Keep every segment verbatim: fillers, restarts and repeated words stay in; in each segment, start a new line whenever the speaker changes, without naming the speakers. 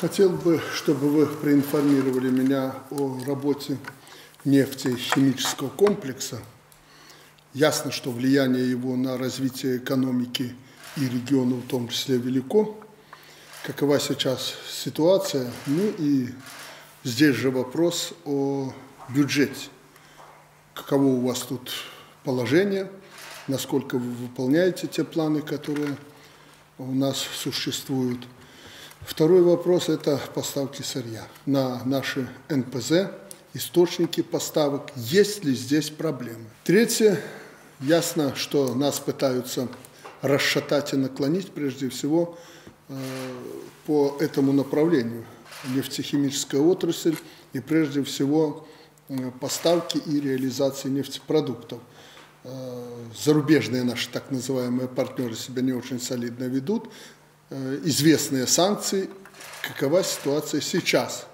Хотел бы, чтобы вы проинформировали меня о работе нефтехимического комплекса. Ясно, что влияние его на развитие экономики и региона в том числе велико. Какова сейчас ситуация? Ну и здесь же вопрос о бюджете. Каково у вас тут положение? Насколько вы выполняете те планы, которые у нас существуют? Второй вопрос – это поставки сырья на наши эн пэ зэ, источники поставок. Есть ли здесь проблемы? Третье. Ясно, что нас пытаются расшатать и наклонить, прежде всего, по этому направлению. Нефтехимическая отрасль и, прежде всего, поставки и реализации нефтепродуктов. Зарубежные наши так называемые партнеры себя не очень солидно ведут. Известные санкции. Какова ситуация сейчас?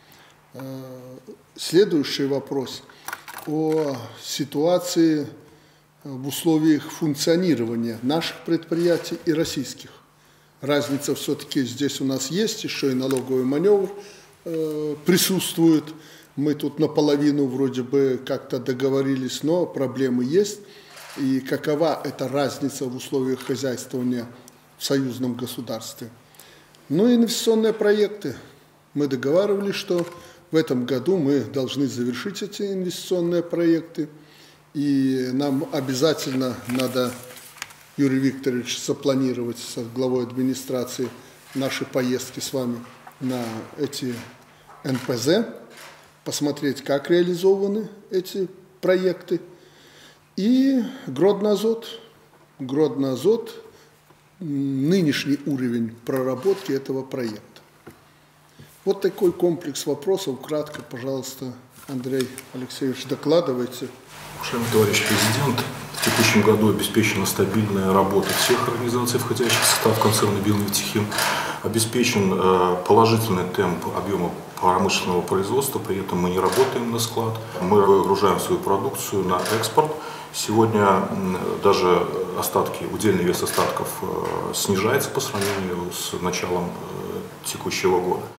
Следующий вопрос о ситуации в условиях функционирования наших предприятий и российских. Разница все-таки здесь у нас есть, еще и налоговый маневр э, присутствует. Мы тут наполовину вроде бы как-то договорились, но проблемы есть. И какова эта разница в условиях хозяйствования в союзном государстве? Ну и инвестиционные проекты. Мы договаривались, что в этом году мы должны завершить эти инвестиционные проекты. И нам обязательно надо, Юрий Викторович, запланировать с главой администрации наши поездки с вами на эти эн пэ зэ, посмотреть, как реализованы эти проекты. И Гродно-Азот. Гродно-Азот, нынешний уровень проработки этого проекта. Вот такой комплекс вопросов. Кратко, пожалуйста, Андрей Алексеевич, докладывайте.
Уважаемый товарищ президент, в текущем году обеспечена стабильная работа всех организаций, входящих в состав концерна «Билнефтехим». Обеспечен положительный темп объема промышленного производства, при этом мы не работаем на склад, мы выгружаем свою продукцию на экспорт. Сегодня даже остатки, удельный вес остатков снижается по сравнению с началом текущего года.